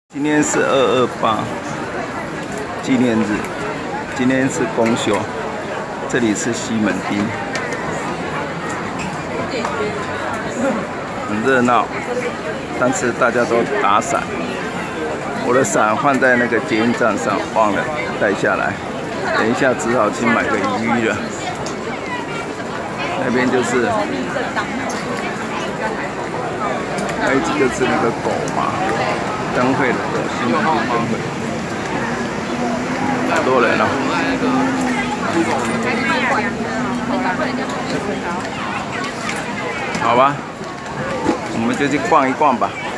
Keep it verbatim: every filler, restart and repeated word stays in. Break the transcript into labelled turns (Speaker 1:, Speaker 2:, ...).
Speaker 1: 今天是二二八纪念日，今天是公休，这里是西门町，很热闹，但是大家都打伞。我的伞放在那个捷运站上，忘了带下来，等一下只好去买个鱼了。那边就是，那一只就是那个狗嘛。 灯会的西门町灯会，好多人哦。好吧，我们就去逛一逛吧。